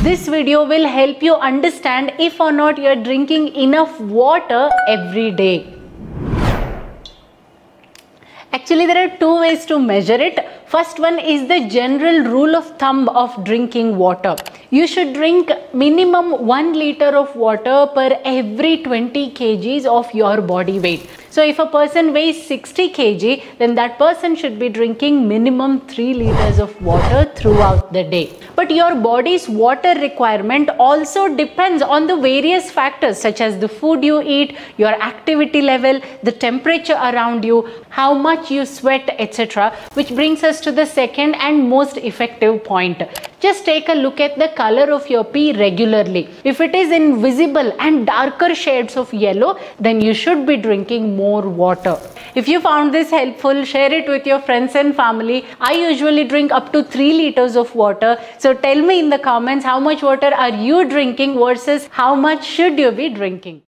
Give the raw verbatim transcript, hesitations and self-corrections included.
This video will help you understand if or not you are drinking enough water every day. Actually, there are two ways to measure it. First one is the general rule of thumb of drinking water. You should drink minimum one liter of water per every twenty kilograms of your body weight. So if a person weighs sixty kilograms, then that person should be drinking minimum three liters of water throughout the day. But your body's water requirement also depends on the various factors such as the food you eat, your activity level, the temperature around you, how much you sweat, et cetera. Which brings us to the second and most effective point. Just take a look at the color of your pee regularly. If it is in visible and darker shades of yellow, then you should be drinking more water. If you found this helpful, share it with your friends and family. I usually drink up to three liters of water. So tell me in the comments how much water are you drinking versus how much should you be drinking.